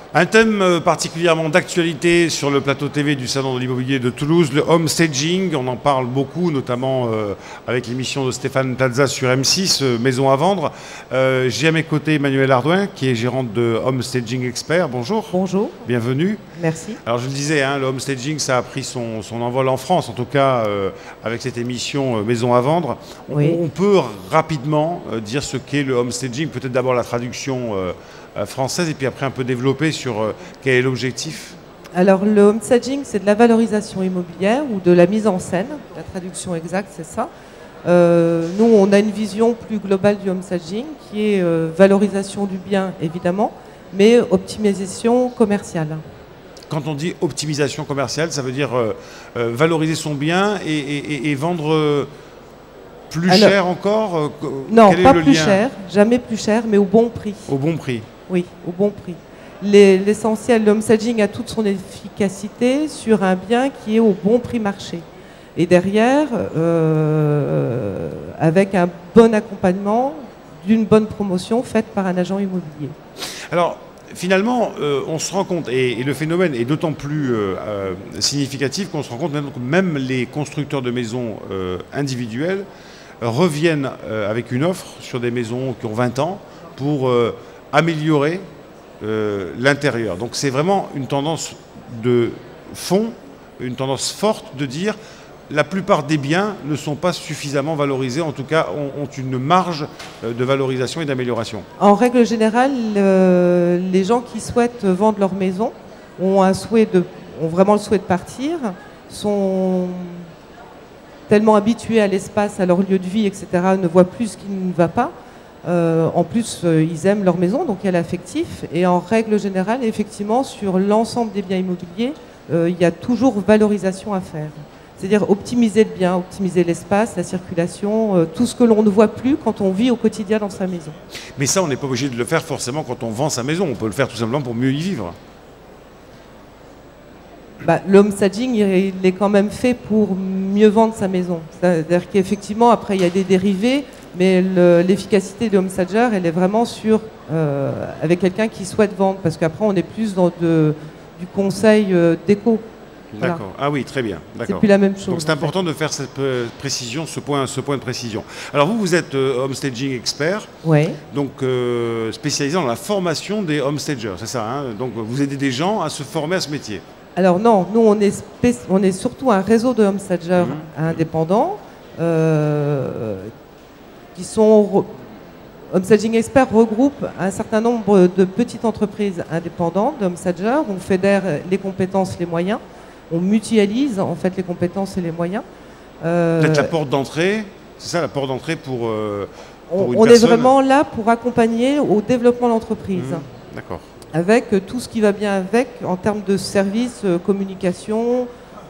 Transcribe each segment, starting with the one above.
Un thème particulièrement d'actualité sur le plateau TV du Salon de l'immobilier de Toulouse, le home staging. On en parle beaucoup, notamment avec l'émission de Stéphane Plaza sur M6, Maison à vendre. J'ai à mes côtés Emmanuelle Ardouin, qui est gérante de Home Staging Expert. Bonjour. Bonjour. Bienvenue. Merci. Alors je le disais, le home staging, ça a pris son envol en France, en tout cas avec cette émission Maison à vendre. Oui. On peut rapidement dire ce qu'est le home staging, peut-être d'abord la traduction française et puis après un peu développer sur quel est l'objectif. Alors le home staging, c'est de la valorisation immobilière ou de la mise en scène. La traduction exacte, c'est ça. Nous, on a une vision plus globale du home staging qui est valorisation du bien, évidemment, mais optimisation commerciale. Quand on dit optimisation commerciale, ça veut dire valoriser son bien et vendre plus cher encore. Non, pas plus cher, jamais plus cher, mais au bon prix. Au bon prix. Oui, au bon prix. L'essentiel, le home staging a toute son efficacité sur un bien qui est au bon prix marché. Et derrière, avec un bon accompagnement d'une bonne promotion faite par un agent immobilier. Alors, finalement, on se rend compte, et le phénomène est d'autant plus significatif qu'on se rend compte que même les constructeurs de maisons individuelles reviennent avec une offre sur des maisons qui ont 20 ans pour améliorer l'intérieur. Donc c'est vraiment une tendance de fond, une tendance forte de dire la plupart des biens ne sont pas suffisamment valorisés, en tout cas ont une marge de valorisation et d'amélioration. En règle générale, les gens qui souhaitent vendre leur maison ont vraiment le souhait de partir, sont tellement habitués à l'espace, à leur lieu de vie, etc., ne voient plus ce qui ne va pas. En plus, ils aiment leur maison, donc il y a l'affectif. Et en règle générale, effectivement, sur l'ensemble des biens immobiliers, il y a toujours valorisation à faire. C'est-à-dire optimiser le bien, optimiser l'espace, la circulation, tout ce que l'on ne voit plus quand on vit au quotidien dans sa maison. Mais ça, on n'est pas obligé de le faire forcément quand on vend sa maison. On peut le faire tout simplement pour mieux y vivre. Le home staging, il est quand même fait pour mieux vendre sa maison. C'est-à-dire qu'effectivement, après, il y a des dérivés, mais l'efficacité du home stager, elle est vraiment avec quelqu'un qui souhaite vendre, parce qu'après, on est plus dans du conseil déco. Voilà. D'accord. Ah oui, très bien. C'est plus la même chose. Donc c'est important de faire cette précision, ce point de précision. Alors vous êtes home staging expert, oui. Donc spécialisé dans la formation des home stagers, c'est ça, hein? Donc vous aidez des gens à se former à ce métier. Alors non, nous on est surtout un réseau de home stagers indépendants qui sont... Home Staging Expert regroupe un certain nombre de petites entreprises indépendantes de home stagers. On fédère les compétences, les moyens. On mutualise en fait les compétences et les moyens. Peut-être la porte d'entrée, c'est ça la porte d'entrée pour une on personne. est vraiment là pour accompagner au développement de l'entreprise. D'accord. Avec tout ce qui va bien avec en termes de services, communication,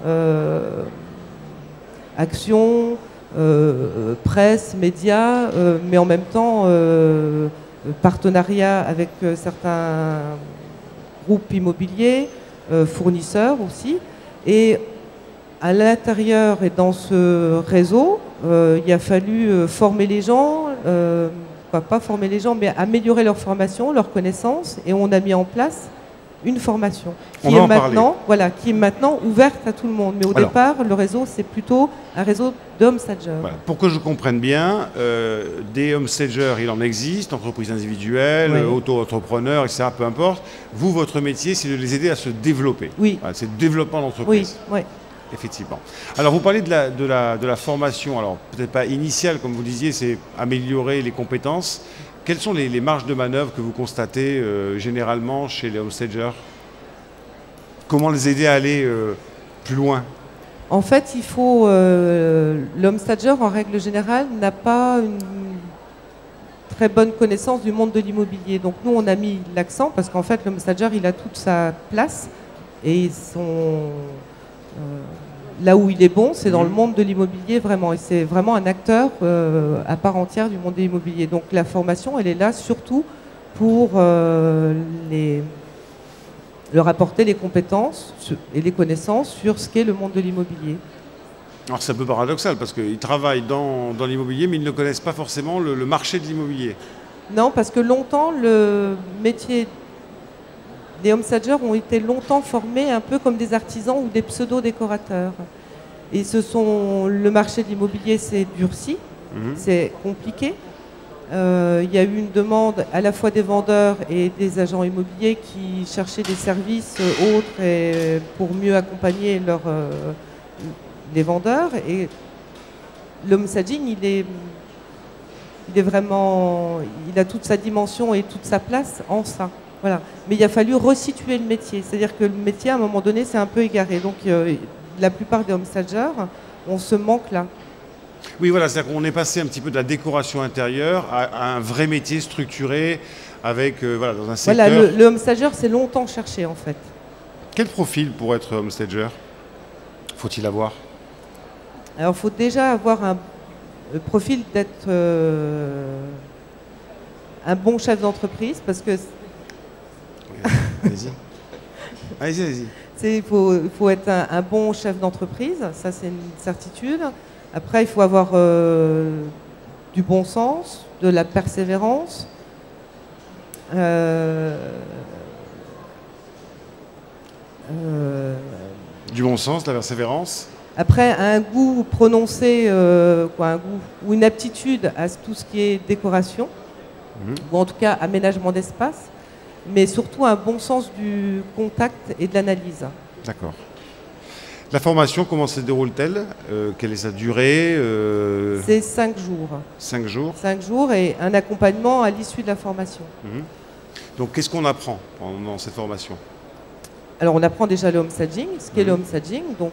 action, presse, médias, mais en même temps partenariat avec certains groupes immobiliers, fournisseurs aussi. Et à l'intérieur et dans ce réseau, il a fallu former les gens, pas former les gens, mais améliorer leur formation, leurs connaissances. Et on a mis en place une formation qui est maintenant ouverte à tout le monde. Mais au départ, le réseau, c'est plutôt un réseau d'home stagers. Voilà. Pour que je comprenne bien, des home stagers, il en existe, entreprises individuelles, auto-entrepreneurs, etc., peu importe. Vous, votre métier, c'est de les aider à se développer. Oui. Voilà, c'est le développement de l'entreprise. Oui, oui. Effectivement. Alors, vous parlez de la formation, alors peut-être pas initiale, comme vous disiez, c'est améliorer les compétences. Quelles sont les marges de manœuvre que vous constatez généralement chez les home stagers? Comment les aider à aller plus loin? En fait, il faut... l'home stager, en règle générale, n'a pas une très bonne connaissance du monde de l'immobilier. Donc nous, on a mis l'accent, parce qu'en fait, l'home stager, il a toute sa place. Et là où il est bon, c'est dans le monde de l'immobilier vraiment. Et c'est vraiment un acteur à part entière du monde de l'immobilier. Donc la formation, elle est là surtout pour leur apporter les compétences et les connaissances sur ce qu'est le monde de l'immobilier. Alors c'est un peu paradoxal parce qu'ils travaillent dans l'immobilier, mais ils ne connaissent pas forcément le marché de l'immobilier. Non, parce que longtemps, le métier les homestagers ont été longtemps formés un peu comme des artisans ou des pseudo-décorateurs. Et le marché de l'immobilier s'est durci, c'est compliqué. Il y a eu une demande à la fois des vendeurs et des agents immobiliers qui cherchaient des services autres pour mieux accompagner les vendeurs. Et le homestaging, il a toute sa dimension et toute sa place en ça. Voilà. Mais il a fallu resituer le métier. C'est-à-dire que le métier, à un moment donné, s'est un peu égaré. Donc, la plupart des homestagers, on se manque là. Oui, voilà, c'est-à-dire qu'on est passé un petit peu de la décoration intérieure à un vrai métier structuré avec, voilà, dans un secteur... Voilà, le homestager, c'est longtemps cherché, en fait. Quel profil pour être homestager faut-il avoir? Alors, il faut déjà avoir le profil d'être un bon chef d'entreprise, parce que... Oui, allez-y. Allez-y. Il faut être un bon chef d'entreprise, ça c'est une certitude. Après, il faut avoir du bon sens, de la persévérance. Du bon sens, de la persévérance. Après, un goût prononcé, un goût ou une aptitude à tout ce qui est décoration, ou en tout cas aménagement d'espace, mais surtout un bon sens du contact et de l'analyse. D'accord. La formation, comment se déroule-t-elle? Quelle est sa durée? C'est 5 jours. 5 jours. 5 jours et un accompagnement à l'issue de la formation. Donc, qu'est-ce qu'on apprend pendant cette formation? Alors, on apprend déjà le homestaging, ce qu'est le homestaging. Donc,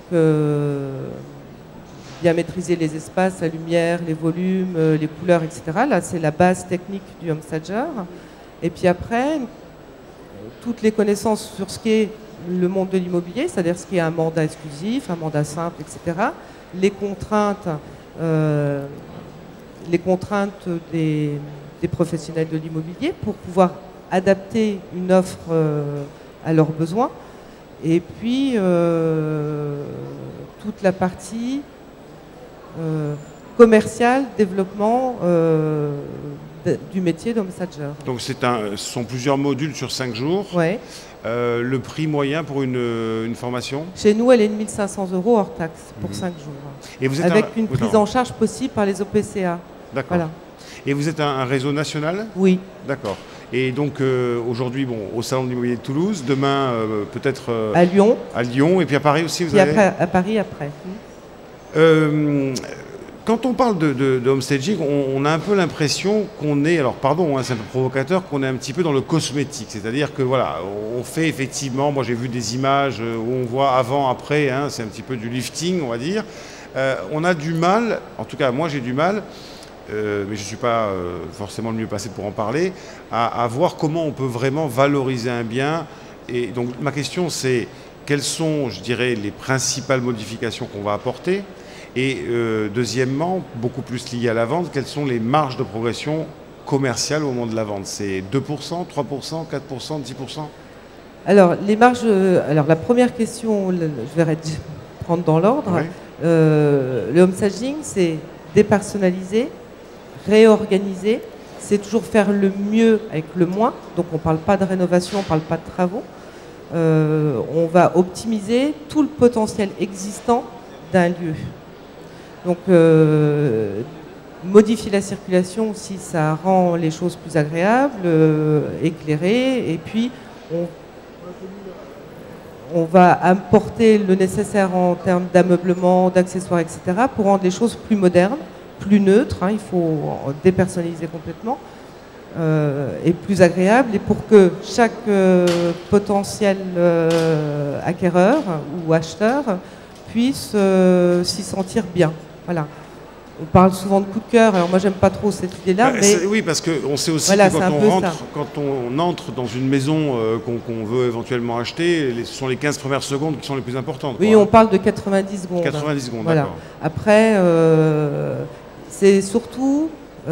bien maîtriser les espaces, la lumière, les volumes, les couleurs, etc. Là, c'est la base technique du homestager. Et puis après, toutes les connaissances sur ce qu'est le monde de l'immobilier, c'est-à-dire ce qui est un mandat exclusif, un mandat simple, etc. Les contraintes des professionnels de l'immobilier pour pouvoir adapter une offre à leurs besoins. Et puis, toute la partie commerciale, développement du métier d'homestager. Donc, ce sont plusieurs modules sur 5 jours. Ouais. Le prix moyen pour une formation? Chez nous, elle est de 1 500 € hors taxe pour 5 jours. Et vous êtes avec une prise en charge possible par les OPCA. D'accord. Voilà. Et vous êtes un réseau national? Oui. D'accord. Et donc aujourd'hui, au Salon de l'immobilier de Toulouse, demain peut-être à Lyon. À Lyon, et puis à Paris aussi, vous et avez... après, à Paris après. Quand on parle de homestaging, on a un peu l'impression qu'on est, alors pardon, c'est un peu provocateur, qu'on est un petit peu dans le cosmétique. C'est-à-dire que voilà, on fait effectivement, moi j'ai vu des images où on voit avant, après, c'est un petit peu du lifting, on va dire. On a du mal, en tout cas moi j'ai du mal, mais je ne suis pas forcément le mieux placé pour en parler, à voir comment on peut vraiment valoriser un bien. Et donc ma question c'est, quelles sont, je dirais, les principales modifications qu'on va apporter? Et deuxièmement, beaucoup plus lié à la vente, quelles sont les marges de progression commerciale au moment de la vente? C'est 2%, 3%, 4%, 10%? Alors, les marges. Alors, la première question, je vais prendre dans l'ordre. Oui. Le homestaging, c'est dépersonnaliser, réorganiser. C'est toujours faire le mieux avec le moins. Donc, on ne parle pas de rénovation, on ne parle pas de travaux. On va optimiser tout le potentiel existant d'un lieu. Donc, modifier la circulation aussi, ça rend les choses plus agréables, éclairées. Et puis, on va apporter le nécessaire en termes d'ameublement, d'accessoires, etc. pour rendre les choses plus modernes, plus neutres. Il faut dépersonnaliser complètement. Et plus agréables. Et pour que chaque potentiel acquéreur ou acheteur puisse s'y sentir bien. Voilà. On parle souvent de coup de cœur, alors moi j'aime pas trop cette idée-là. Mais oui, parce qu'on sait aussi voilà, que quand on entre dans une maison qu'on veut éventuellement acheter, ce sont les 15 premières secondes qui sont les plus importantes. Oui, on parle de 90 secondes. 90 secondes, voilà. D'accord. Après, c'est surtout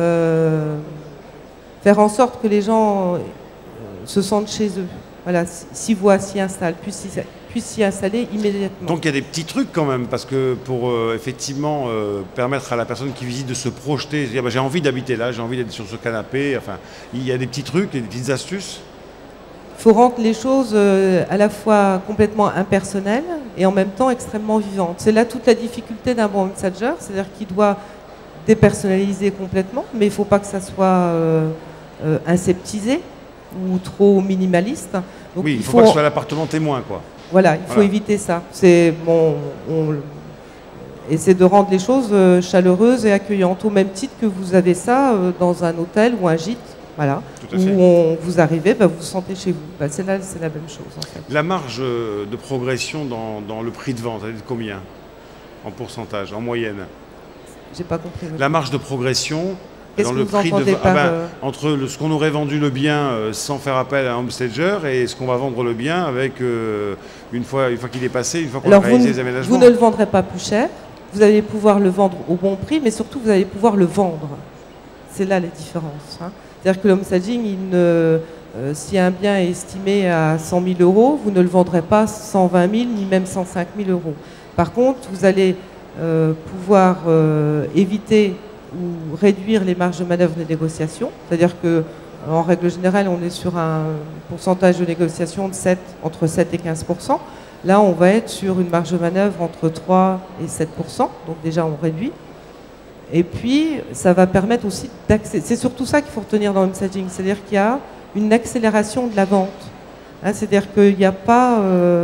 faire en sorte que les gens se sentent chez eux. Voilà, s'y voient, s'y installent, puissent s'y installer immédiatement. Donc il y a des petits trucs quand même, parce que pour effectivement permettre à la personne qui visite de se projeter, de dire j'ai envie d'habiter là, j'ai envie d'être sur ce canapé, enfin, il y a des petits trucs, des petites astuces. Il faut rendre les choses à la fois complètement impersonnelles et en même temps extrêmement vivantes. C'est là toute la difficulté d'un bon messager, c'est-à-dire qu'il doit dépersonnaliser complètement, mais il ne faut pas que ça soit aseptisé ou trop minimaliste. Donc, oui, il ne faut pas que ce soit l'appartement témoin, quoi. Voilà, il faut éviter ça. C'est bon, on essaie de rendre les choses chaleureuses et accueillantes, au même titre que vous avez ça dans un hôtel ou un gîte. Voilà, où vous arrivez, vous vous sentez chez vous. C'est la même chose en fait. La marge de progression dans le prix de vente, elle est de combien en pourcentage, en moyenne? J'ai pas compris. La marge de progression dans le prix de vente entre ce qu'on aurait vendu le bien sans faire appel à un homestager et ce qu'on va vendre le bien avec une fois qu'il est passé, une fois qu'on a réalisé les aménagements. Vous ne le vendrez pas plus cher, vous allez pouvoir le vendre au bon prix, mais surtout vous allez pouvoir le vendre. C'est là la différence. Hein. C'est-à-dire que l'homestaging, si un bien est estimé à 100 000 euros, vous ne le vendrez pas 120 000 ni même 105 000 euros. Par contre, vous allez pouvoir éviter ou réduire les marges de manœuvre des négociations. C'est-à-dire qu'en règle générale, on est sur un pourcentage de négociation de entre 7 et 15%. Là, on va être sur une marge de manœuvre entre 3 et 7%. Donc déjà, on réduit. Et puis, ça va permettre aussi d'accélérer. C'est surtout ça qu'il faut retenir dans le homestaging, c'est-à-dire qu'il y a une accélération de la vente. Hein, c'est-à-dire qu'il n'y a pas...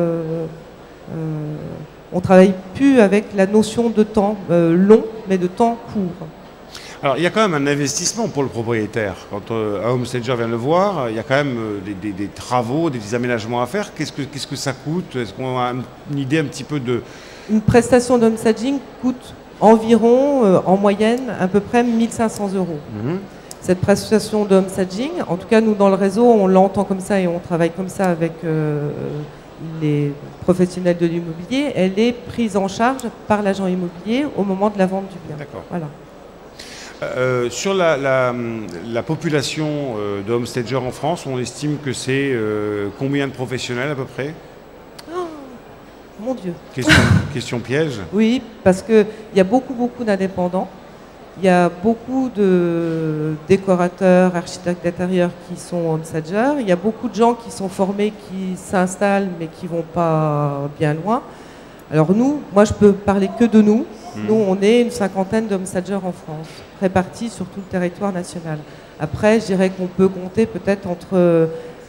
on ne travaille plus avec la notion de temps long, mais de temps court. Alors, il y a quand même un investissement pour le propriétaire. Quand un homestager vient le voir, il y a quand même des travaux, des aménagements à faire. Qu'est-ce que ça coûte? Est-ce qu'on a une idée un petit peu de... Une prestation d'homestaging coûte environ, en moyenne, à peu près 1 500 euros. Cette prestation de homestaging, en tout cas nous dans le réseau, on l'entend comme ça et on travaille comme ça avec les professionnels de l'immobilier, elle est prise en charge par l'agent immobilier au moment de la vente du bien. D'accord. Voilà. Sur la population de homestagers en France, on estime que c'est combien de professionnels à peu près? Mon Dieu. Question piège. Oui, parce qu'il y a beaucoup d'indépendants. Il y a beaucoup de décorateurs, architectes d'intérieur qui sont homestagers. Il y a beaucoup de gens qui sont formés, qui s'installent, mais qui ne vont pas bien loin. Alors nous, moi je peux parler que de nous. Nous, on est une 50aine d'homestagers en France, répartis sur tout le territoire national. Après, je dirais qu'on peut compter peut-être entre...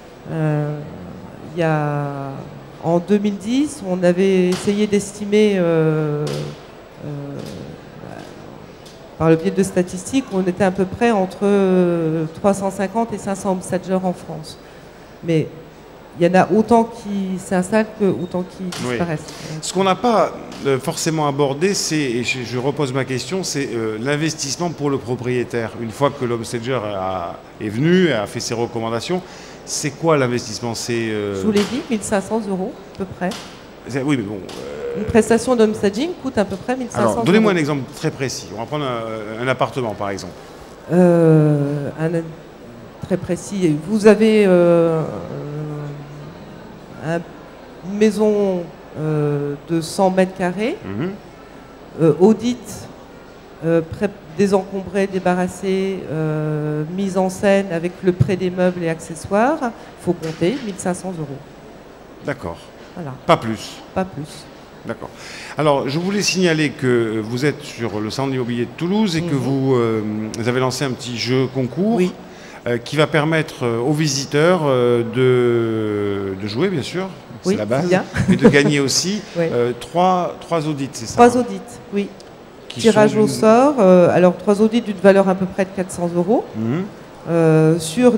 il y a... En 2010, on avait essayé d'estimer, par le biais de statistiques, on était à peu près entre 350 et 500 homestagers en France. Mais il y en a autant qui s'installent que autant qui disparaissent. Oui. Ce qu'on n'a pas forcément abordé, c'est, et je repose ma question, c'est l'investissement pour le propriétaire. Une fois que l'homestager est venu, a fait ses recommandations, c'est quoi l'investissement? Je vous l'ai dit, 1 500 euros à peu près. Oui, mais bon... Une prestation d'homestaging coûte à peu près 1 500 euros. Alors, donnez-moi un exemple très précis. On va prendre un appartement, par exemple. Très précis. Vous avez une maison de 100 mètres carrés, audit, désencombré, débarrassé, mise en scène avec le prêt des meubles et accessoires, il faut compter 1 500 euros. D'accord. Voilà. Pas plus. Pas plus. D'accord. Alors, je voulais signaler que vous êtes sur le Salon de l'immobilier de Toulouse et que vous avez lancé un petit jeu concours qui va permettre aux visiteurs de jouer, bien sûr, c'est la base, mais de gagner aussi 3 audits, c'est ça? 3 audits, oui. Tirage au sort, alors 3 audits d'une valeur à peu près de 400 euros. Sur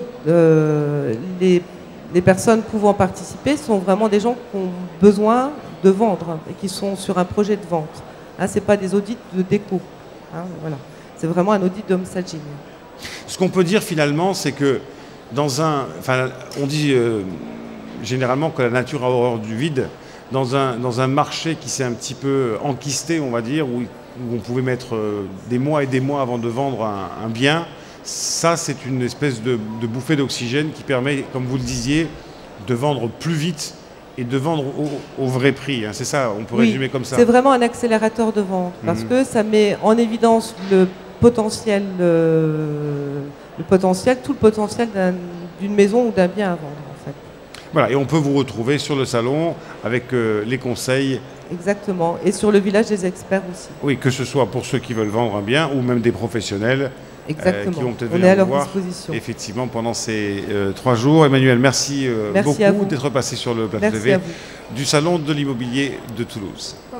les personnes pouvant participer sont vraiment des gens qui ont besoin de vendre et qui sont sur un projet de vente. Hein, ce n'est pas des audits de déco. Hein, voilà. C'est vraiment un audit d'homestaging. Ce qu'on peut dire finalement, c'est que on dit généralement que la nature a horreur du vide. Dans un marché qui s'est un petit peu enquisté, on va dire, où on pouvait mettre des mois et des mois avant de vendre un bien, ça c'est une espèce de bouffée d'oxygène qui permet, comme vous le disiez, de vendre plus vite et de vendre au vrai prix. Hein. C'est ça, on peut résumer comme ça. C'est vraiment un accélérateur de vente parce que ça met en évidence tout le potentiel d'une maison ou d'un bien à vendre en fait. Voilà, et on peut vous retrouver sur le salon avec les conseils. Exactement. Et sur le village des experts aussi. Oui, que ce soit pour ceux qui veulent vendre un bien ou même des professionnels. Exactement. Qui vont peut-être on est à venir leur vous voir disposition. effectivement pendant ces 3 jours. Emmanuel, merci, Merci à beaucoup vous. d'être passé sur le plateau Merci TV à vous. du Salon de l'immobilier de Toulouse.